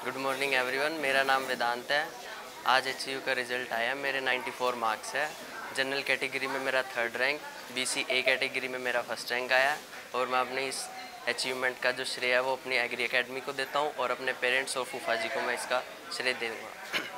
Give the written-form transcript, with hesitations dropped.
Good morning everyone, मेरा नाम वेदांत है। आज एचयू का रिज़ल्ट आया, मेरे 94 मार्क्स है। जनरल कैटेगरी में मेरा 3rd rank, BC A category में मेरा 1st रैंक आया। और मैं अपने इस अचीवमेंट का जो श्रेय है वो अपनी एग्री एकेडमी को देता हूँ और अपने पेरेंट्स और फूफा जी को मैं इसका श्रेय दूँगा।